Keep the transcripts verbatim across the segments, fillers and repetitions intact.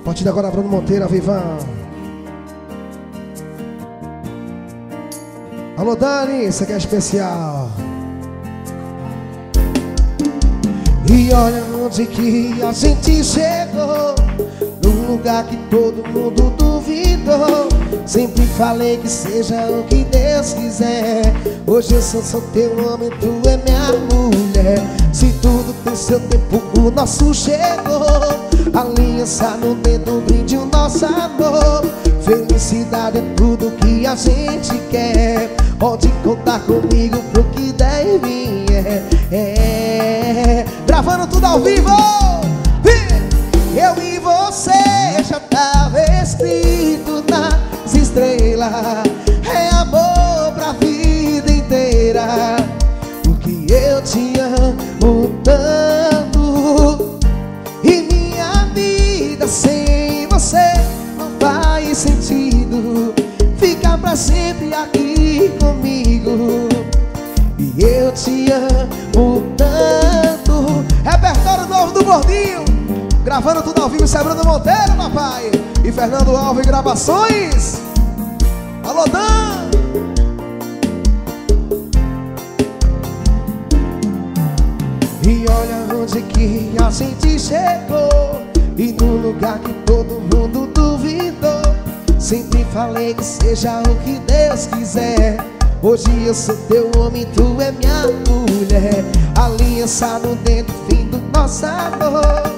partir de agora, Bruno Monteiro, Vivan. Alô, Dani, isso aqui é especial. E olha onde que a gente chegou, num lugar que todo mundo duvidou. Sempre falei que seja o que Deus quiser. Hoje eu sou só teu homem, tu é minha mulher. Se tudo tem seu tempo, o nosso chegou. Aliança no dedo, brinde o nosso amor. Felicidade é tudo que a gente quer. Pode contar comigo pro que der e vier. É, gravando tudo ao vivo. Eu e você já tava escrito nas estrelas. É amor pra vida inteira. Porque eu te amo tanto. E minha vida sem você não faz sentido. Fica pra sempre aqui comigo. E eu te amo tanto. Repertório novo do Gordinho, gravando tudo ao vivo, isso é Bruno Monteiro, papai. E Fernando Alves Gravações. Alô, Dan. E olha onde que a gente chegou, e no lugar que todo mundo duvidou. Sempre falei que seja o que Deus quiser. Hoje eu sou teu homem, tu é minha mulher. Aliança no dedo, fim do nosso amor.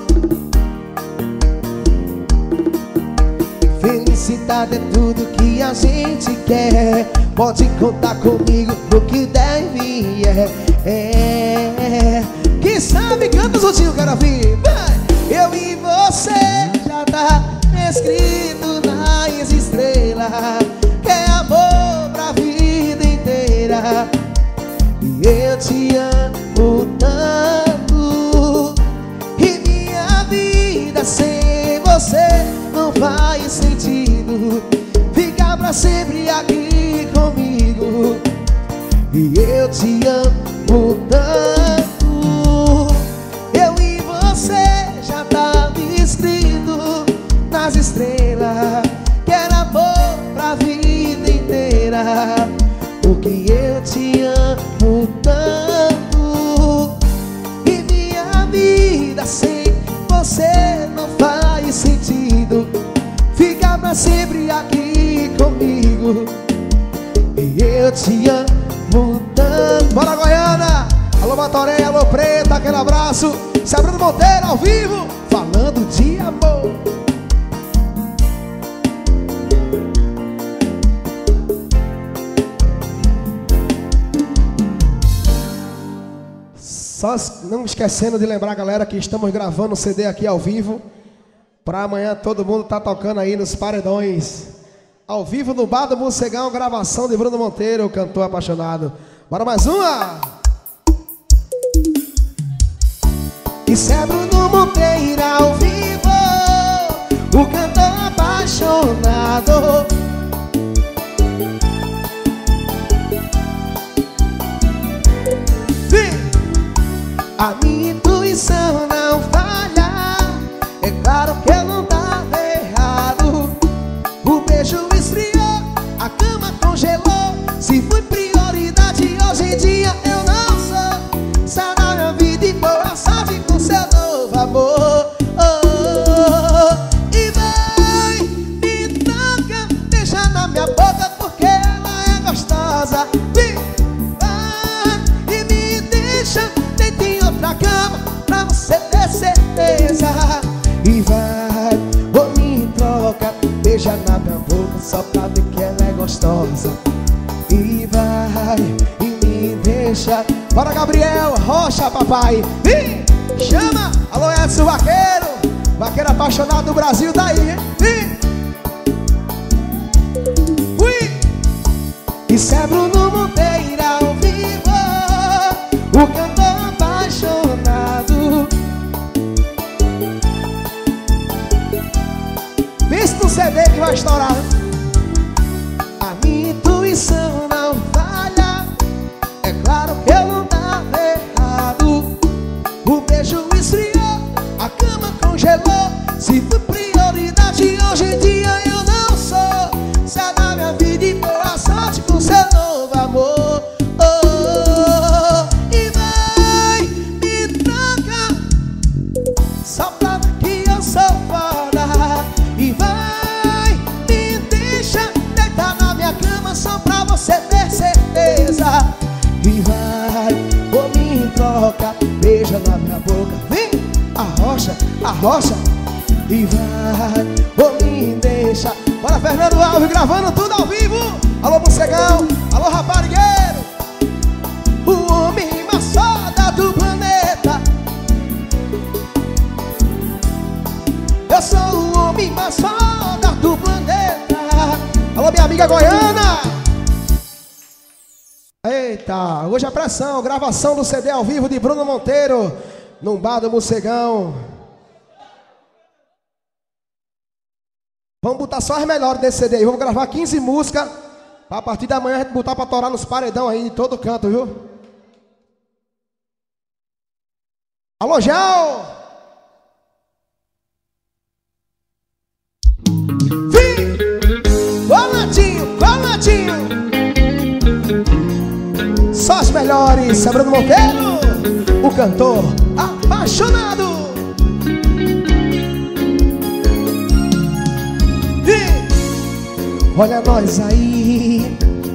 Felicidade é tudo que a gente quer. Pode contar comigo pro que der e vier. É, quem sabe canta o Zutinho, quero ouvir. Eu e você já tá escrito nas estrelas. É amor pra vida inteira. E eu te amo tanto. E minha vida sem você não faz sentido. Fica pra sempre aqui comigo. E eu te amo tanto. Eu e você já tava escrito nas estrelas. Que era amor pra vida inteira. Porque eu te amo tanto. E minha vida sem você não faz sentido. Fica pra sempre aqui comigo. E eu te amo tanto. Bora, Goiânia! Alô, Matoré, alô, Preta, aquele abraço. Isso é Bruno Monteiro ao vivo, falando de amor. Só não esquecendo de lembrar, galera, que estamos gravando o C D aqui ao vivo. Pra amanhã todo mundo tá tocando aí nos paredões. Ao vivo no Bar do Mocegão, gravação de Bruno Monteiro, o cantor apaixonado. Bora mais uma! Isso é Bruno Monteiro ao vivo, o cantor apaixonado. A minha intuição não falha. É claro que eu não tava errado. O beijo esfriou, a cama congelou. Se foi prioridade, hoje em dia eu não sou. Sará minha vida e boa sorte com seu novo amor. Oh, oh, oh. E vai, me toca, deixa na minha boca, porque ela é gostosa. Vai e me deixa pra cama, pra você ter certeza. E vai, ou me troca, beija na minha boca, só pra ver que ela é gostosa. E vai, e me deixa. Bora, Gabriel Rocha, papai. E chama, alô, Edson Vaqueiro, vaqueiro apaixonado do Brasil, daí, hein? E ui, isso é Bruno Monteiro ao vivo, o cantor apaixonado. Vê no C D que vai estourar. A minha intuição não falha. É claro que eu não tava errado. O beijo esfriou, a cama congelou. Se foi prioridade, diferente hoje em dia eu não sou. Sai da minha vida e boa sorte com seu novo amor. Oh, oh, oh. E vai, me troca só pra ver que eu sou foda. E vai, me deixa deitar na minha cama só pra você ter certeza. E vai, ou me troca, beija na minha boca. Vem, arrocha, arrocha. E vai, ou me deixa. Bora, Fernando Alves gravando tudo ao vivo. Alô, Bucegão, alô, raparigueiro. O homem mais foda do planeta. Eu sou o homem mais foda do planeta. Alô, minha amiga goiana. Eita, hoje a pressão, gravação do C D ao vivo de Bruno Monteiro, num bar do Bucegão. Vamos botar só as melhores desse C D aí. Vamos gravar quinze músicas pra a partir da manhã a gente botar pra torar nos paredão aí de todo canto, viu? Alô, Jão! Vim! Coladinho, coladinho! Só as melhores, é Bruno Monteiro, o cantor apaixonado. Olha nós aí,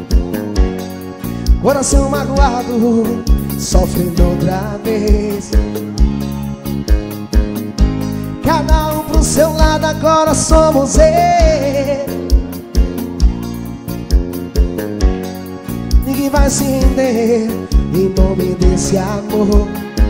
coração magoado, sofrendo outra vez. Cada um pro seu lado, agora somos eu. Ninguém vai se render em nome desse amor.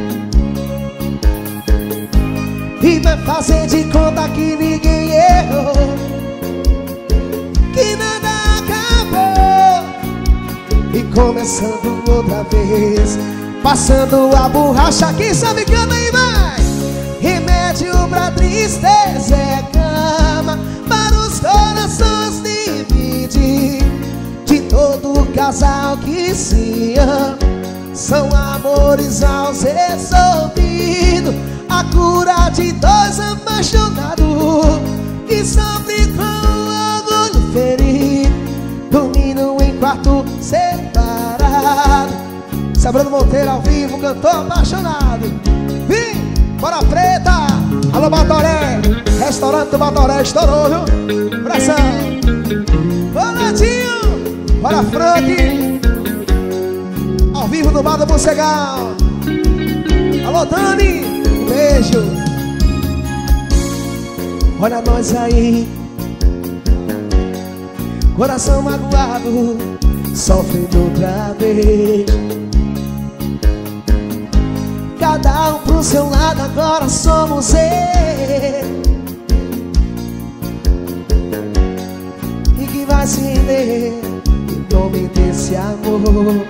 E vai fazer de conta que ninguém errou, que nada acabou. E começando outra vez, passando a borracha. Quem sabe canta e vai. Remédio pra tristeza é cama para os corações dividir. De todo casal que se ama, são amores aos resolvidos. A cura de dois apaixonados que sofrem com ferido, dormindo em quarto separado. Esse é Bruno Monteiro ao vivo, cantor apaixonado. Vim, bora preta. Alô, Batoré, restaurante do Batoré estourou, viu? Pressão. Boladinho, bora Frank, ao vivo no bar do Bucegão. Alô, Dani, um beijo. Olha nós aí, coração magoado, sofrendo outra vez. Cada um pro seu lado, agora somos eu. E que vai se render em nome desse amor.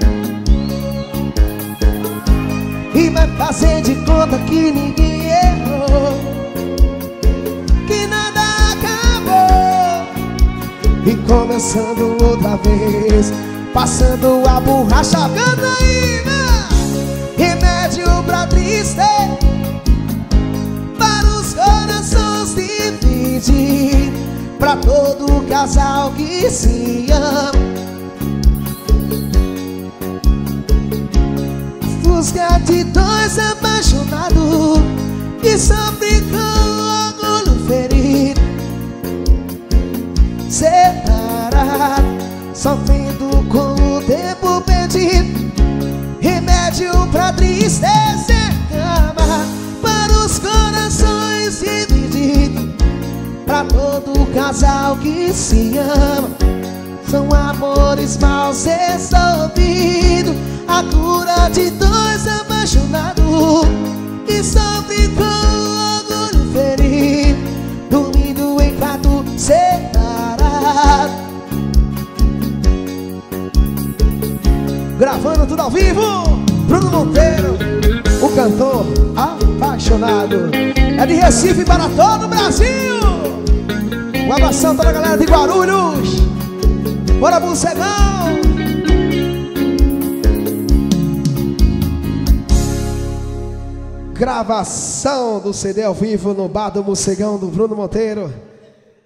E vai fazer de conta que ninguém errou, que nada acabou. E começando outra vez, passando a borracha. Canta aí, né? Remédio pra tristeza, para os corações dividir. Pra todo casal que se ama, busca de dois apaixonados que sofrem com orgulho ferido, separado, sofrendo com o tempo perdido. Remédio pra tristeza é cama para os corações divididos. Pra todo casal que se ama, são amores mal resolvidos. A cura de dois apaixonados que sofrem com orgulho ferido, dormindo em quarto separado. Gravando tudo ao vivo, Bruno Monteiro, o cantor apaixonado. É de Recife para todo o Brasil. Um abração a toda a galera de Guarulhos. Bora, Bucegão. Gravação do C D ao vivo no bar do Bucegão do Bruno Monteiro.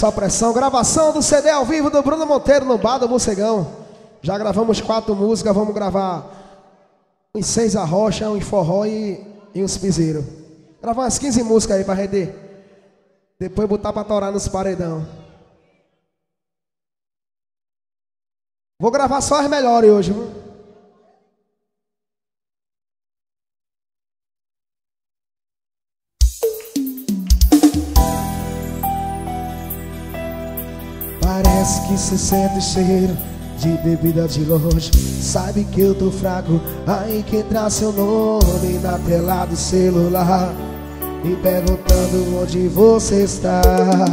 Só pressão, gravação do C D ao vivo do Bruno Monteiro no Bar do Morcegão. Já gravamos quatro músicas, vamos gravar uns seis arrocha, um forró e, e uns piseiros. Gravar umas quinze músicas aí pra render. Depois botar pra torar nos paredão. Vou gravar só as melhores hoje, viu? Parece que cê sente o cheiro de bebida de longe. Sabe que eu tô fraco, aí que entra seu nome na tela do celular, me perguntando onde você está.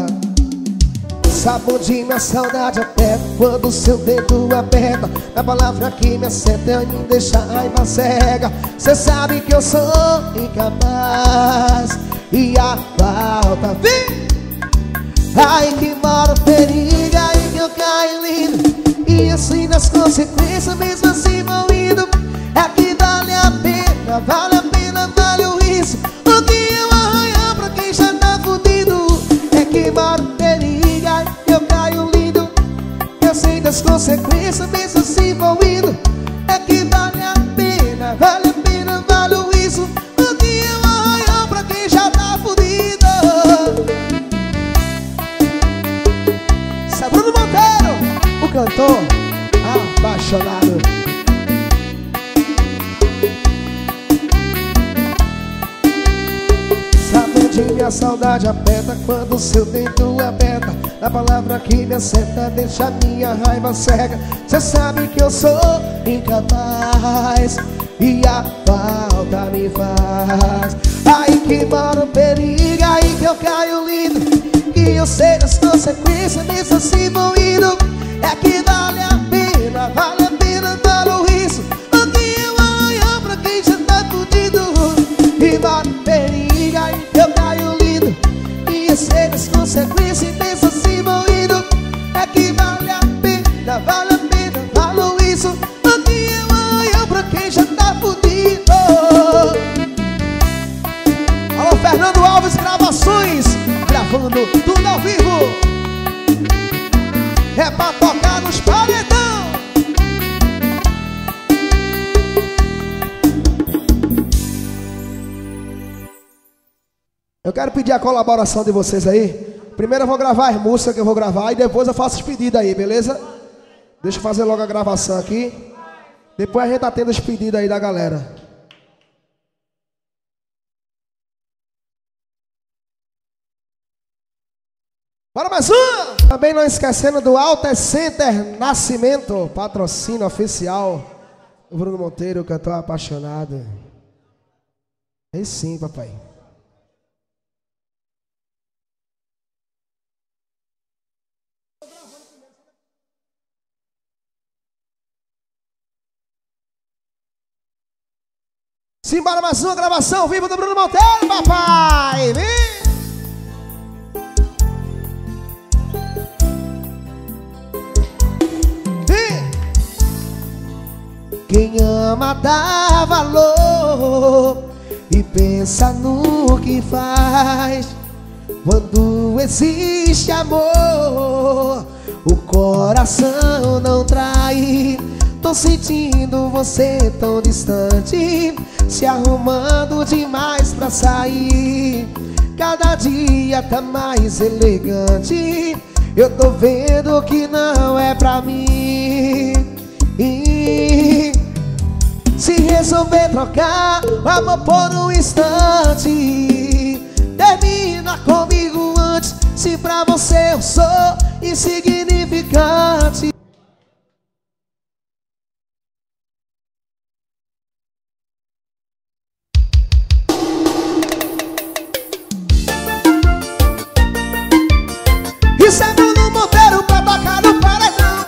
Sacude minha saudade até quando seu dedo aperta a palavra que me acerta e me deixa a raiva cega. Cê sabe que eu sou incapaz e a falta vem. Ai que mora o perigo, aí que eu caio lindo, e assim nas consequências mesmo assim vão indo. É que vale a pena, vale a pena, vale o risco. O que eu arranhar pra quem já tá fudido. É que mora o perigo, aí que eu caio lindo, eu sei das consequências mesmo assim vão indo. É que vale a pena, vale a pena, vale o risco. O que eu arranhar pra quem já tá fudido. Bruno Monteiro, o cantor apaixonado. Sabe onde minha saudade aperta quando seu dedo aperta a palavra que me acerta, deixa minha raiva cega. Cê sabe que eu sou incapaz e a falta me faz. Aí que mora o perigo, aí que eu caio lindo, que eu sei das consequências mesmo assim vou indo. É que vale a pena, vale a pena, vale o risco. O que eu arranhar pra quem já tá fudido. E vale o perigo, aí que eu caio lindo, que eu sei das consequências mesmo assim vou indo. É que vale a pena, vale a pena, vale o risco. O que eu arranhar pra quem já tá fudido. Alô, Fernando Alves Gravações, gravando tudo ao vivo. É pra tocar nos paredão. Eu quero pedir a colaboração de vocês aí. Primeiro eu vou gravar as músicas que eu vou gravar e depois eu faço os pedidos aí, beleza? Deixa eu fazer logo a gravação aqui. Depois a gente atende os pedidos aí da galera. Bora mais uma! Também não esquecendo do Alter Center Nascimento, patrocínio oficial do Bruno Monteiro, cantor apaixonado. Aí sim, papai. Simbora mais uma gravação ao vivo do Bruno Monteiro, papai! Vem! Quem ama dá valor e pensa no que faz. Quando existe amor, o coração não trai. Tô sentindo você tão distante, se arrumando demais pra sair. Cada dia tá mais elegante, eu tô vendo que não é pra mim. E se resolver trocar o amor por um instante, termina comigo antes, se pra você eu sou insignificante. Isso é Bruno Monteiro pra tocar no paredão.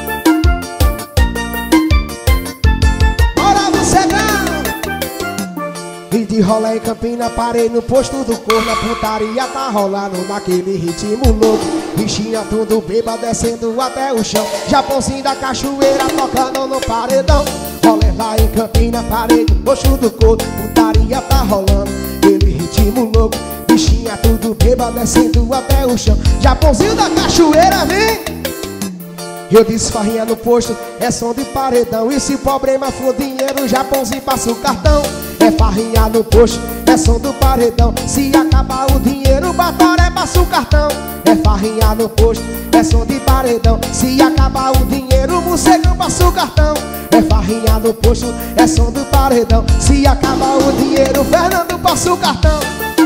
Bora Morcegão! E de rolê em Campina, parei no posto do corno. A putaria tá rolando naquele ritmo louco. Bichinha tudo bêbado, descendo até o chão. Japãozinho da cachoeira tocando no paredão. Rolê lá em Campina, parei no posto do corno. Putaria tá rolando, aquele ritmo louco. Bichinha Bichinha tudo bêbado, descendo até o chão. Japãozinho da cachoeira, vem! Eu disse farrinha no posto, é som de paredão. E se problema for dinheiro, Japãozinho passa o cartão. É farrinha no posto, é som do paredão. Se acabar o dinheiro, Batoré passa o cartão. É farrinha no posto, é som de paredão. Se acabar o dinheiro, Morcegão passa o cartão. É farrinha no posto, é som do paredão. Se acabar o dinheiro, Fernando passa o cartão.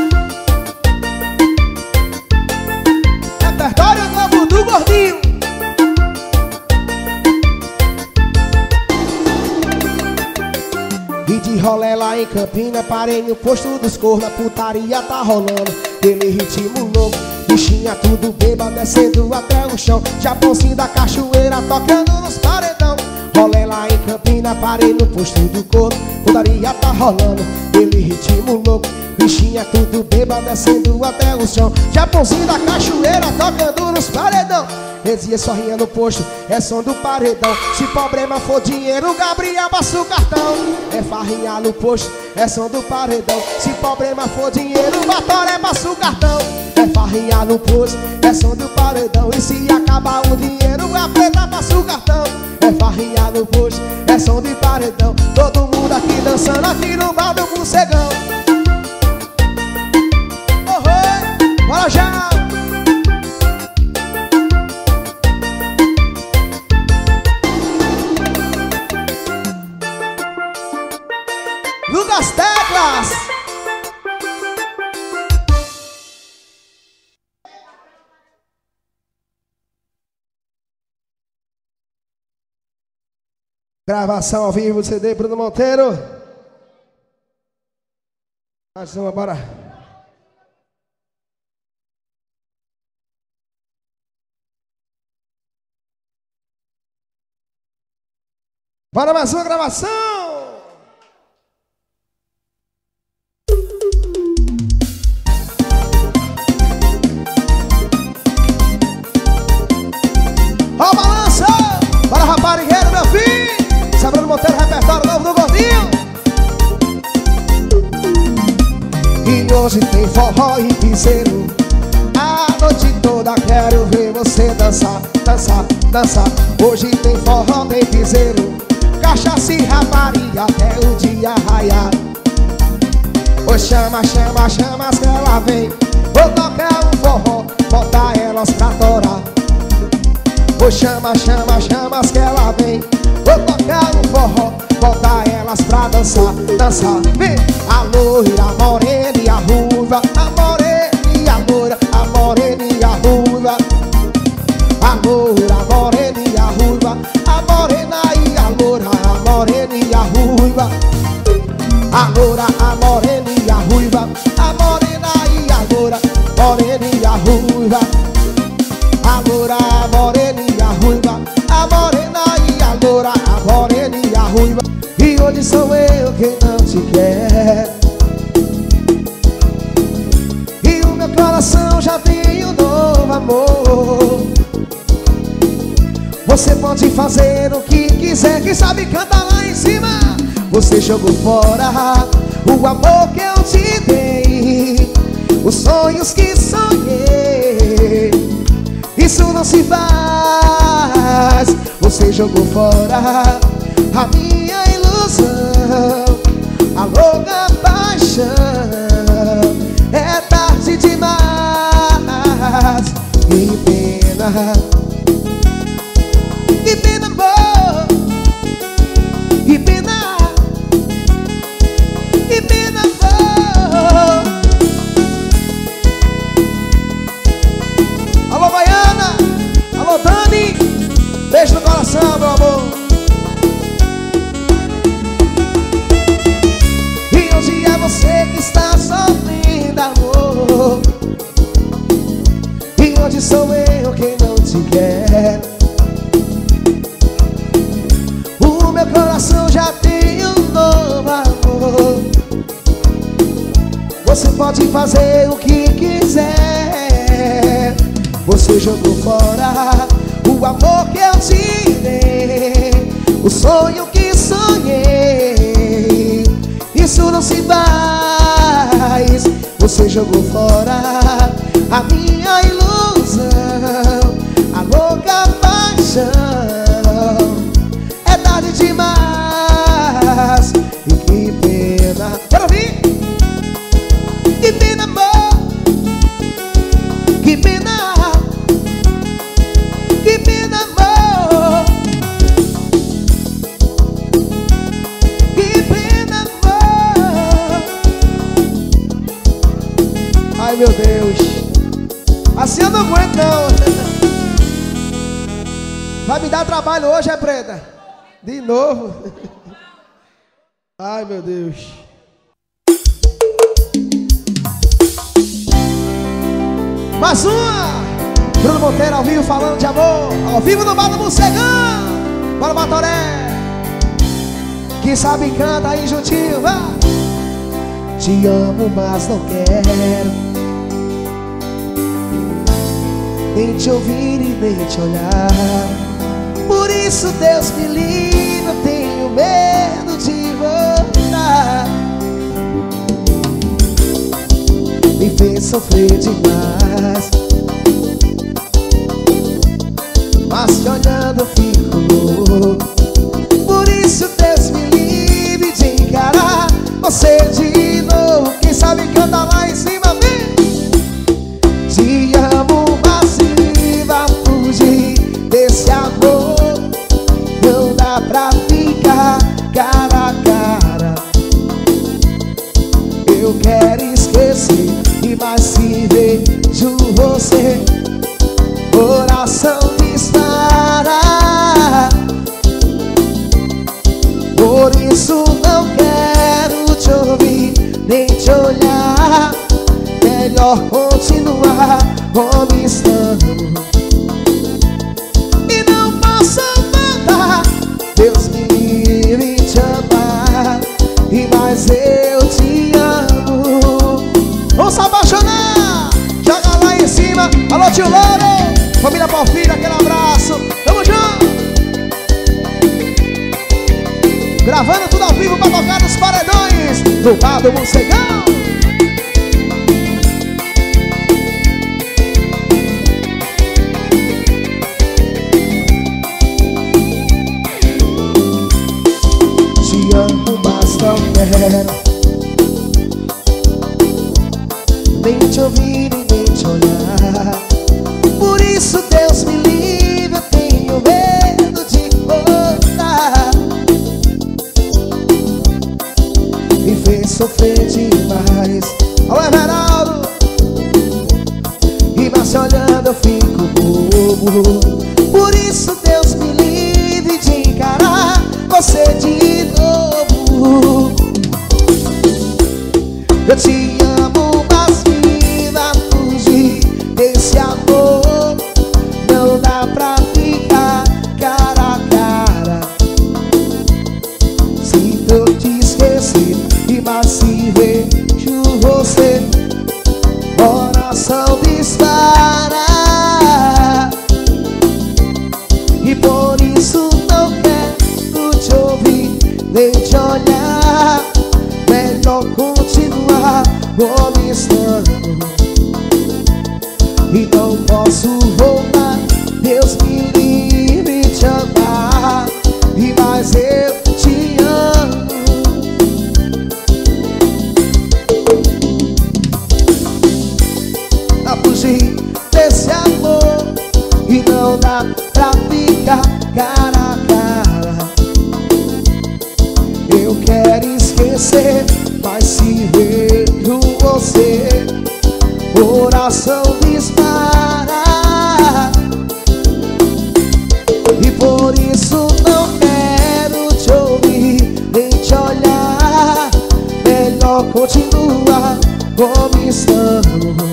Repertório novo do Gordinho. E de rolé lá em Campina, parei no posto dos cornos, a putaria tá rolando, aquele ritmo louco. Bichinha tudo bêbado, descendo até o chão. Japãozinho da cachoeira, tocando nos paredão. Rolé lá em Campina, parei no posto do corno, putaria tá rolando, aquele ritmo louco. Bichinha tudo bêbado, descendo até o chão. Japãozinho da cachoeira, tocando nos paredão. Dizia sorrinha no posto, é som do paredão. Se problema for dinheiro, Gabriel passa o cartão. É farrinha no posto, é som do paredão. Se problema for dinheiro, Batoré passa o cartão. É farrinha no posto, é som do paredão. E se acabar o dinheiro, a preta passa o cartão. É farrinha no posto, é som de paredão. Todo mundo aqui dançando aqui no bar do Morcegão. Oh, oh, bora já! Lucas Teclas. Gravação ao vivo do C D Bruno Monteiro. Mais uma, bora. Bora mais uma gravação. Ó, balança! Bora, raparigueiro, meu filho! Bruno Monteiro, repertório novo do Gordinho. E hoje tem forró e piseiro. A noite toda quero ver você dançar, dançar, dançar. Hoje tem forró, tem piseiro, cachaça e rapariga até o dia raiar. Oi, chama, chama, chama que ela vem. Vou tocar um forró, botar elas pra torar. Oi, chama, chama, chama que ela vem. Vou tocar um forró, botar elas pra dançar, dançar. Vem! A loira, a morena e a ruiva, a morena e a loira, a morena e a ruiva. A loira, a morena e a ruiva, a morena e a loira, a morena e a ruiva. A loira, a morena e a ruiva, a morena e a loira, morena e a ruiva. A loira, a morena e a ruiva, a morena e a loira, a morena e a ruiva. E hoje sou eu quem não te quer. E o meu coração já tem um novo amor. Você pode fazer o que quiser, quem sabe canta lá em cima. Você jogou fora o amor que eu te dei, os sonhos que sonhei. Isso não se faz. Você jogou fora a minha ilusão, a louca paixão. É tarde demais. Que pena, que pena, amor. Que pena, que pena, amor. Alô, Baiana, alô, Dani, beijo no coração, meu amor. E hoje é você que está sofrendo, amor. E hoje sou eu quem não te quer. O meu coração já tem um novo amor. Você pode fazer o que quiser. Você jogou fora o amor que eu te dei, o sonho que sonhei. Isso não se faz. Você jogou fora a minha ilusão, a louca paixão. É tarde demais e que pena. Quero ouvir. Que pena, amor. Que pena. Que pena, amor. Que pena, amor. Ai, meu Deus. Assim eu não aguento, não. Vai me dar trabalho hoje, é, preta? De novo. Ai, meu Deus. Mais uma. Bruno Monteiro ao vivo falando de amor. Ao vivo no bar do Morcegão. Bora, Batoré. Quem sabe canta aí juntinho, vai. Te amo, mas não quero nem te ouvir e nem te olhar. Por isso, Deus me livre, eu tenho medo de voltar. Me fez sofrer demais, mas te olhando eu fico louco. Por isso, Deus me livre de encarar você de novo. Quem sabe canta lá em cima, vem. Te amo, mas se vai fugir desse amor. Não dá pra ficar cara a cara. Eu quero esquecer, e mais se vejo você, coração dispara. Por isso não quero te ouvir, nem te olhar. Melhor continuar como estamos. E não posso voltar. Deus me livre te amar, e mais eu te amo. Vamos se apaixonar. Joga lá em cima. Alô, tio Louro, família Porfírio, aquele abraço. Tamo junto. Gravando tudo ao vivo pra tocar nos paredões do bar do Morcegão. Te amo, mas não quero nem te ouvir e nem te olhar. Por isso, Deus me livre, eu tenho medo de voltar. Me fez sofrer demais. Alô, Everaldo. E mas se olhando eu fico bobo. Por isso, Deus me livre de encarar você de novo. Eu te amo, mas me vai fugir desse amor. Não dá pra ficar cara a cara. Se eu te esquecer, e mas se vejo você, coração dispara. E por isso não quero te ouvir, nem te olhar. Melhor continuar como estamos. E não posso voltar. Deus me livre te amar, e mais eu te amo. A fugir desse amor, e não dá pra ficar cara a cara. Eu quero esquecer, mas se vejo você, coração dispara. E por isso não quero te ouvir, nem te olhar. Melhor continuar como estamos.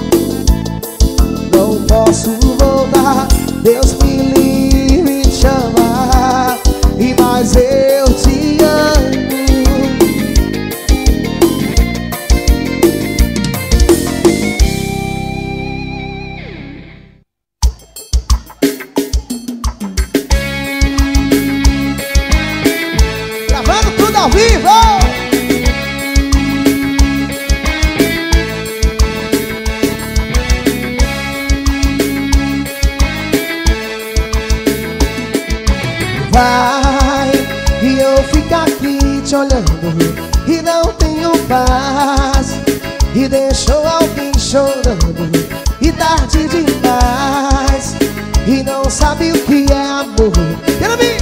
Não posso voltar. Deus me livre te amar, e mais eu te amo. Gravando tudo ao vivo. vai e eu fico aqui te olhando e não tenho paz, e deixou alguém chorando e tarde demais, e não sabe o que é amor. Quero ver.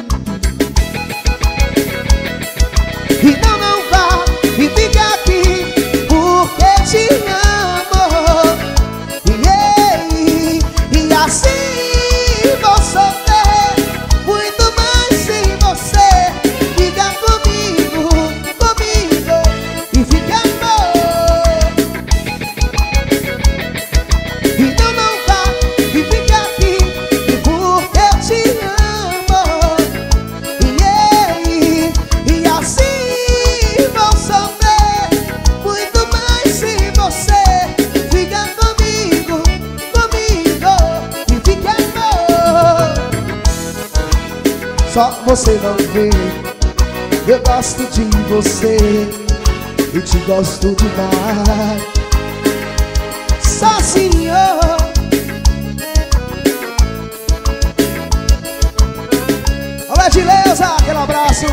Então não vá e fica aqui porque te amo, yeah, e assim vou sofrer muito mais sem você. Fica comigo, comigo e fica amor. Então não vá e fica aqui porque eu te amo, yeah, e assim vou sofrer muito mais sem você. Fica comigo, comigo e fica amor. Só você não vê, eu gosto de você e te gosto demais. Só senhor. Olha, Edileuza, aquele abraço.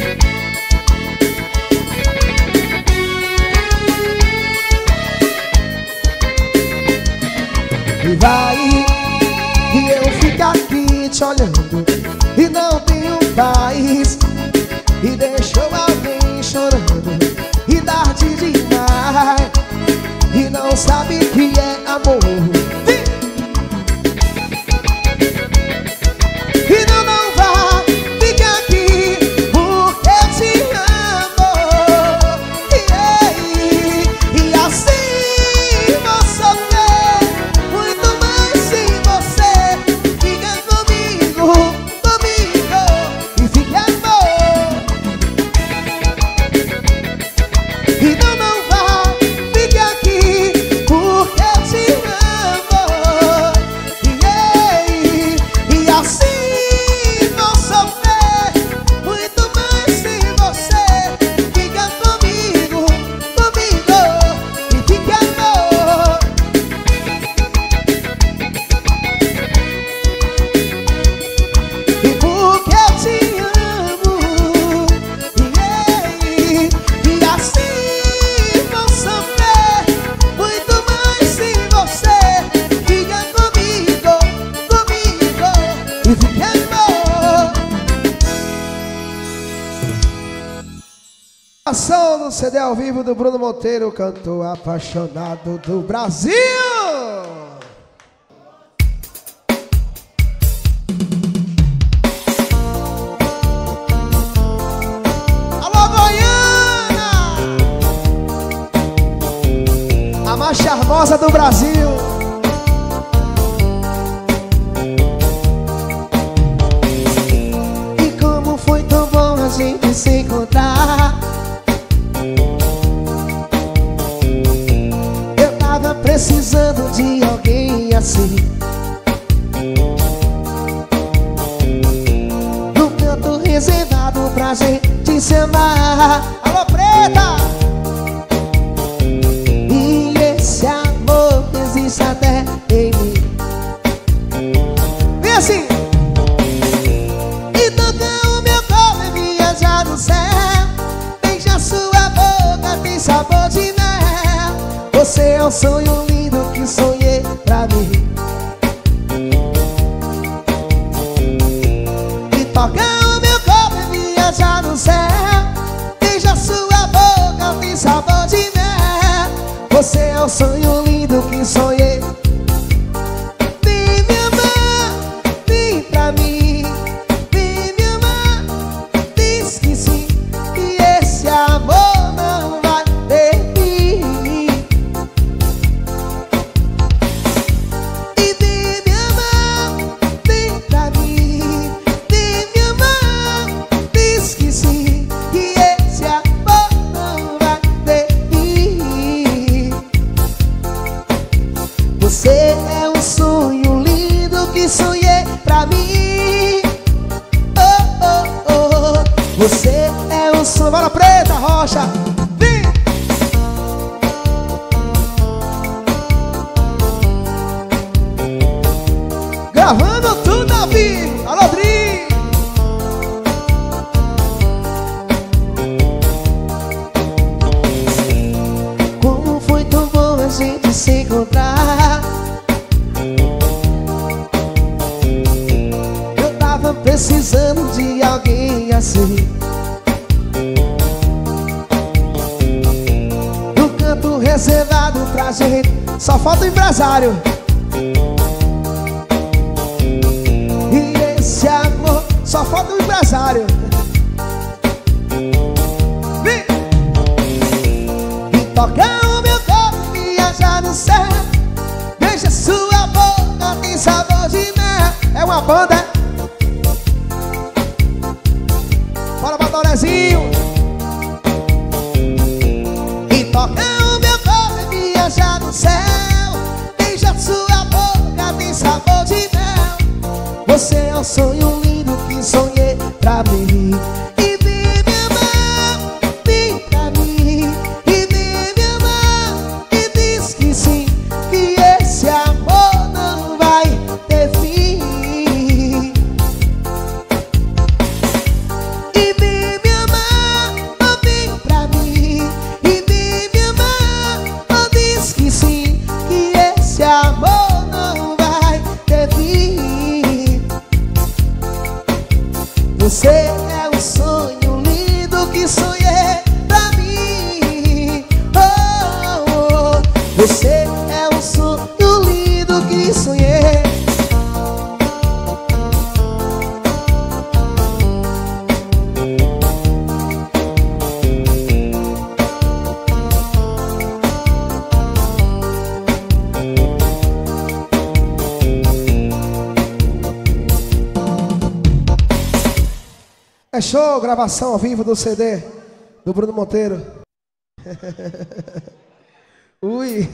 E vai e eu fico aqui te olhando e não tenho paz, e deixou alguém chorando e tarde demais, e não sabe o que é amor. E não, não vá, fica aqui porque eu te amo, yeah, e assim vou sofrer muito mais sem você. Fica comigo, comigo e fica amor. E não, não vá, fica aqui porque eu te amo, yeah, e assim vou sofrer muito mais sem você. Fica comigo, comigo e fica amor. E porque eu te amo, yeah, e assim vou sofrer muito mais sem você. Fica comigo, comigo e fica amor. Ação no C D ao vivo do Bruno Monteiro, cantor apaixonado do Brasil. Alô, Goiânia, a mais charmosa do Brasil. E como foi tão bom a gente se encontrar. Eu tava precisando de alguém assim, num canto reservado pra gente se amar. Alô, Preta! E esse amor existe até em mim. Vem assim! E toca o meu corpo e viajar no céu. Beija sua boca, tem sabor de mel. Você é um sonho lindo que sonhei pra mim. E toca o meu corpo e viajar no céu. Beija sua boca, tem sabor de mel. Você é um sonho lindo que sonhei. Vem me amar, vem pra mim. Vem me amar, diz que sim. E esse amor não vai ter fim. E vem me amar, vem pra mim. Vem me amar, diz que sim. E esse amor não vai ter fim. Você é um sonho lindo que sonhei pra mim. Oh, oh, oh. Você é um sonho. Bora, Preta, Rocha, vem! Gravando tudo ao vivo. Alô, Dri! tava precisando de alguém assim. No canto reservado pra gente, só falta o empresário. E esse amor, só falta o empresário. Vem! E tocar o meu corpo e viajar no céu. Deixa sua boca, tem sabor de mel. É uma banda. Bora pra Torezinho. E tocar o meu corpo e viajar no céu. Deixa sua boca, tem sabor de mel. Você é um sonho lindo que sonhei pra mim. E vem me amar, vem pra mim. E vem me amar, e diz que sim, que esse amor não vai ter fim. E vem me amar, oh, vem pra mim. E vem me amar, oh, diz que sim, que esse amor não vai ter fim. Você é um sonho lindo que sonhei pra mim. Oh, oh, oh. Você é um sonho lindo que sonhei. É show, gravação ao vivo do C D do Bruno Monteiro. Ui.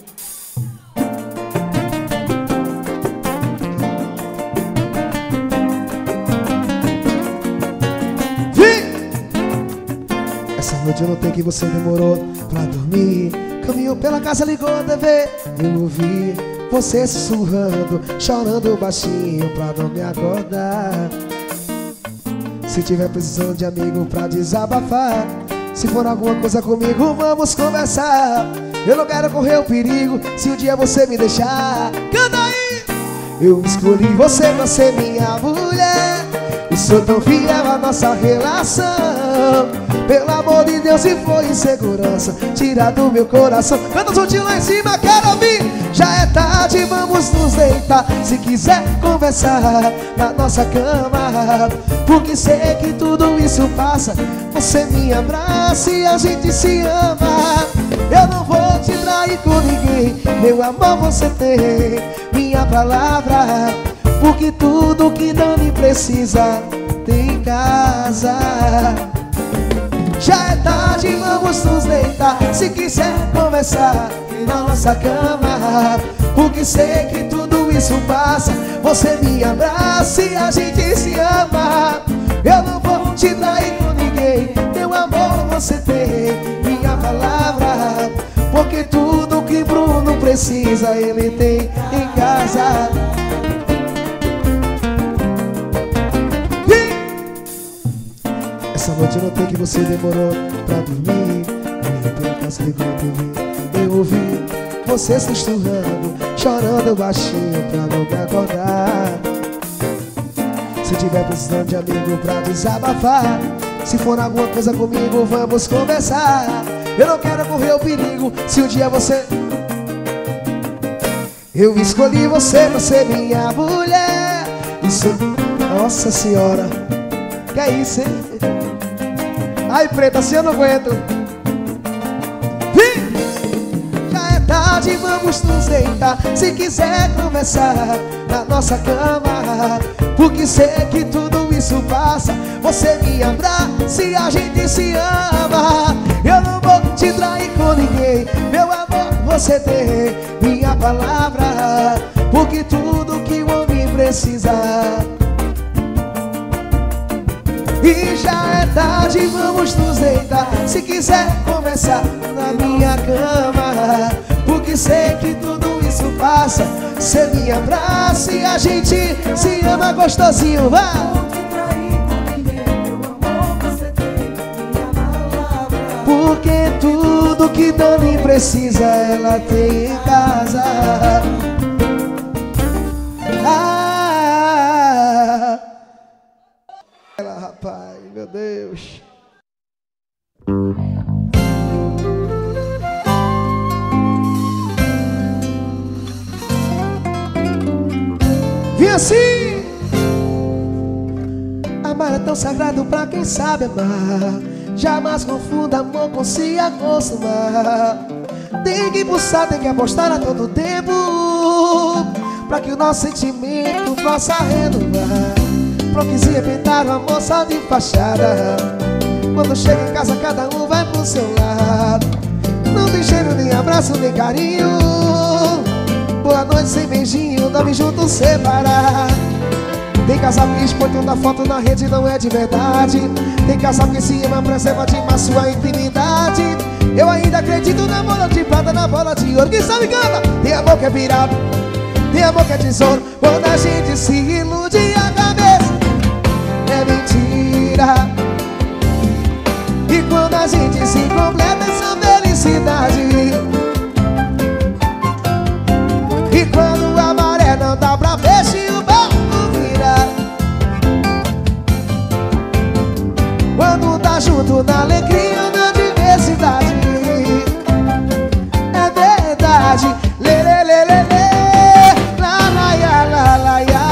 Vim! Essa noite eu notei que você demorou pra dormir. Caminhou pela casa, ligou a T V. Eu ouvi você sussurrando, chorando baixinho pra não me acordar. Se tiver precisando de amigo pra desabafar, se for alguma coisa comigo, vamos conversar. Eu não quero correr o perigo se um dia você me deixar. Canta aí! Eu escolhi você pra ser minha mulher e sou tão fiel à nossa relação. Pelo amor de Deus, se for insegurança, tira do meu coração. Canta juntinho lá em cima, quero ouvir. Já é tarde, vamos nos deitar. Se quiser conversar na nossa cama, porque sei que tudo isso passa. Você me abraça e a gente se ama. Eu não vou te trair com ninguém, meu amor, você tem minha palavra. Porque tudo que Dani precisa tem em casa. Já é tarde, vamos nos deitar. Se quiser conversar na nossa cama, porque sei que tudo isso passa. Você me abraça e a gente se ama. Eu não vou te trair com ninguém, meu amor, você tem minha palavra. Porque tudo que Bruno precisa, ele tem em casa. Essa noite eu notei que você demorou pra dormir. Caminhou pela casa, ligou a T V. Eu ouvi você sussurrando, chorando baixinho pra não me acordar. Se tiver precisando de amigo pra desabafar, se for alguma coisa comigo, vamos conversar. Eu não quero correr o perigo se um dia você... Eu escolhi você pra ser minha mulher. Isso... Nossa senhora, que é isso, hein? Ai, preta, assim eu não aguento. Já é tarde, vamos nos deitar. Se quiser conversar na nossa cama, porque sei que tudo isso passa. Você me abraça e a gente se ama. Eu não vou te trair com ninguém, meu amor, você tem minha palavra. Porque tudo que o homem precisa. E já é tarde, vamos nos deitar. Se quiser conversar na minha cama, porque sei que tudo isso passa. Você me abraça e a gente se ama gostosinho, vai! Porque tudo que Dani precisa, ela tem em casa. Ah, pai, meu Deus. Vem assim. Amar é tão sagrado pra quem sabe amar. Jamais confunda amor com se acostumar. Tem que pulsar, tem que apostar a todo tempo, pra que o nosso sentimento possa renovar. Pra que se inventar o amor só de fachada. Quando chega em casa cada um vai pro seu lado. Não tem cheiro, nem abraço, nem carinho. Boa noite sem beijinho, dorme junto separar. Tem casal que expõe toda foto na rede, não é de verdade. Tem casal que se ama, preserva demais sua intimidade. Eu ainda acredito na bola de prata, na bola de ouro. Quem sabe canta. Tem amor que é pirata, tem amor que é tesouro. Quando a gente se ilude a cabeça é mentira. E quando a gente se completa essa felicidade. E quando a maré não dá pra peixe, o barco vira. Quando tá junto na alegria ou na diversidade. É verdade. Lê, lê, lê, lê, lê. La, la, ya, la, la, ya.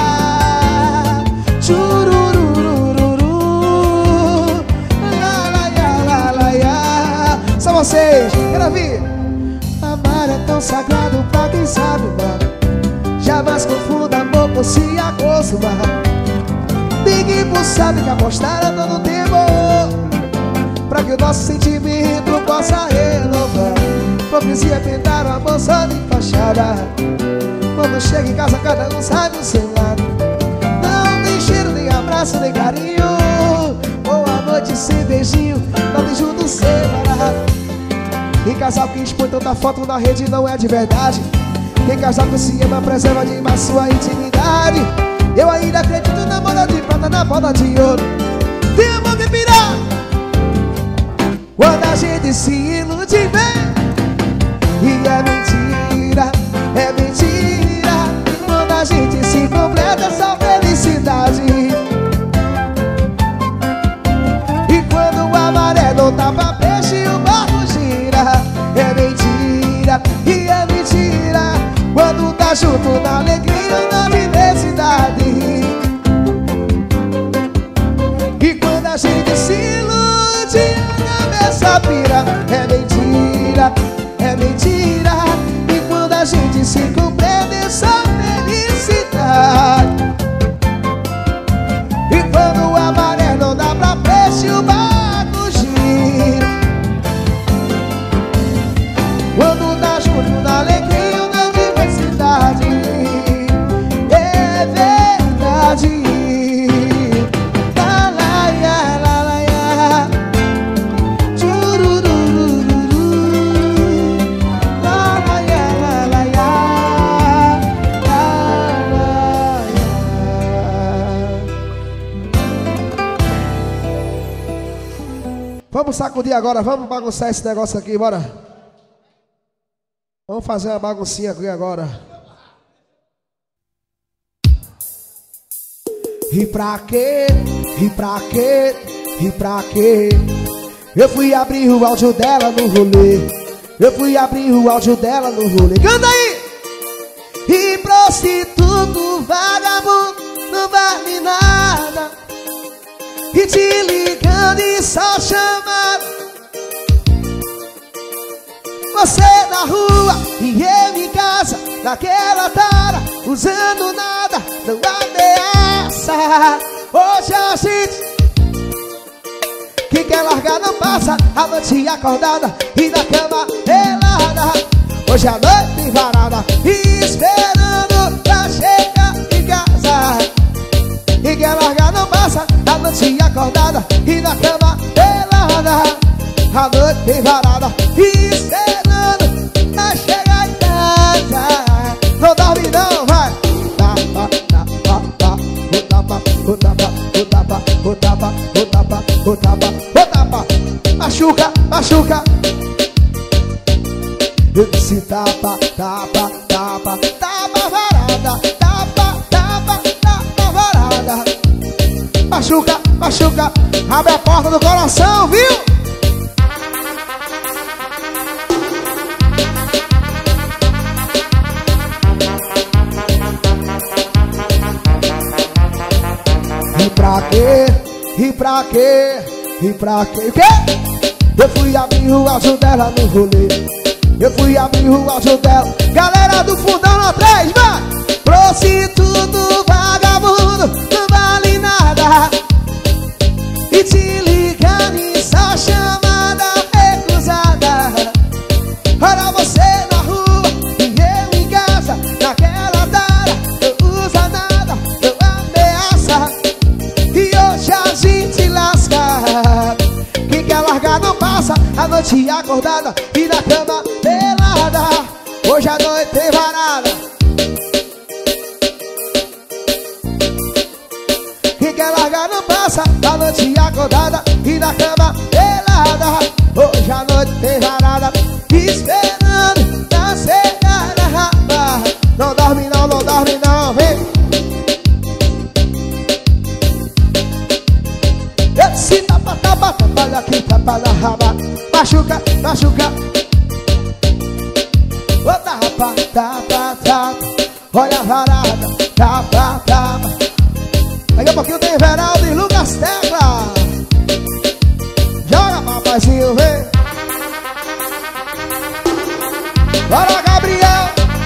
Churururururu. La, la, ya, la, la, ya. Só vocês, quero ouvir. Amar é tão sagrado pra quem sabe amar. Jamais confunda amor com se acostumar. Tem que pulsar, tem que apostar a todo tempo, pra que o nosso sentimento possa renovar. Hipocrisia é pintar o amor só de fachada. Quando chega em casa cada um sai do seu lado. Não tem cheiro, nem abraço, nem carinho. Boa noite sem beijinho, dorme junto separado. Tem casal que expõe tanta foto na rede, não é de verdade. Tem casal que se ama, preserva demais sua intimidade. Eu ainda acredito na bola de prata, na bola de ouro. Tem amor que pirar. Quando a gente se ilude bem. E é mentira, é mentira. Quando a gente se completa essa felicidade. E quando a maré não tá pra peixe, o barco gira. É mentira, e é mentira. Quando tá junto na alegria, na diversidade. E quando a gente se ilude, a cabeça pira. É mentira, é mentira. E quando a gente se compreende essa felicidade. E quando a maré não dá pra peixe, o barco gira. Quando tá junto na alegria, na diversidade. É verdade. La la ya, la la ya. Churururururu. La la ya, la la ya. La la ya. Vamos sacudir agora, vamos bagunçar esse negócio aqui, bora. Vamos fazer uma baguncinha aqui agora. E pra quê? E pra quê? E pra quê? Eu fui abrir o áudio dela no rolê. Eu fui abrir o áudio dela no rolê. Canta aí! E prostituto, vagabundo, não vale nada. E te ligando e só chamando. Você na rua e eu em casa, naquela tara, usando nada, não ameaça. Hoje a gente que quer largar não passa a noite acordada e na cama pelada. Hoje a noite varada e esperando pra chegar em casa. E quer largar não passa a noite acordada e na cama pelada. A noite varada e esperando pra chegar em casa. Não dorme não, vai. Tapa, tapa, tapa, o tapa, o tapa, o tapa, o tapa, o tapa, o tapa, o tapa. Machuca, machuca. Eu disse tapa, tapa, tapa, tapa varada. Tapa, tapa, tapa varada. machuca, machuca. Abre a porta do coração, viu? E pra quê? E pra quê? E pra quê? O quê? Eu fui abrir o áudio dela no rolê. Eu fui abrir o áudio dela. Galera do fundão no três, vai! Prostituto, vagabundo, não vale nada. E te ligando em só chamada recusada. Olha você na rua e eu em casa. Naquela tara, não usa nada, não ameaça. E hoje a gente lasca. Quem quer largar não passa a noite acordada e na cama pelada. Hoje a noite tem varada. Quem quer largar não passa a noite acordada e na cama pelada. Hoje a noite tem varada. Esperando na cena da raba. Não dorme não, não dorme não, vem. Esse tapa, tapa, tapa daqui, tapa na raba. Machuca, machuca. Ô tapa, tapa, tapa. Olha a varada, tapa, tapa. Daqui a pouquinho tem Everaldo e Lucas Tecla. Joga, papazinho, vem. Bora, Gabriel.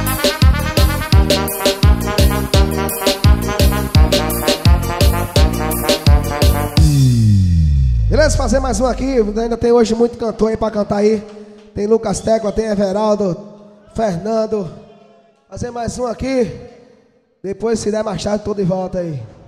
Beleza? Fazer mais um aqui. Ainda tem hoje muito cantor aí pra cantar aí. Tem Lucas Tecla, tem Everaldo, Fernando. Fazer mais um aqui. Depois, se der mais tarde, tô de volta aí.